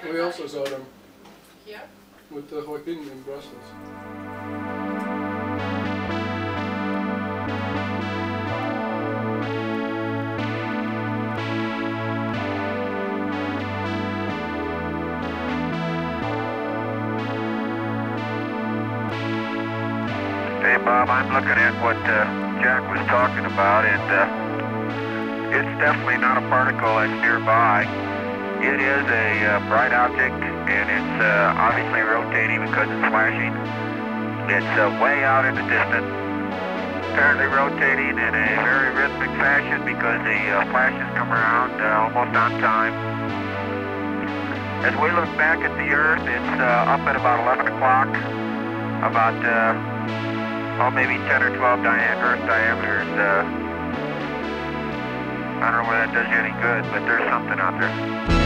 We also saw them. Here? With the Joaquin in Brussels. Hey Bob, I'm looking at what Jack was talking about, and it's definitely not a particle that's nearby. It is a bright object, and it's obviously rotating because it's flashing. It's way out in the distance, apparently rotating in a very rhythmic fashion because the flashes come around almost on time. As we look back at the Earth, it's up at about 11 o'clock, about maybe 10 or 12 Earth diameters. I don't know whether that does you any good, but there's something out there.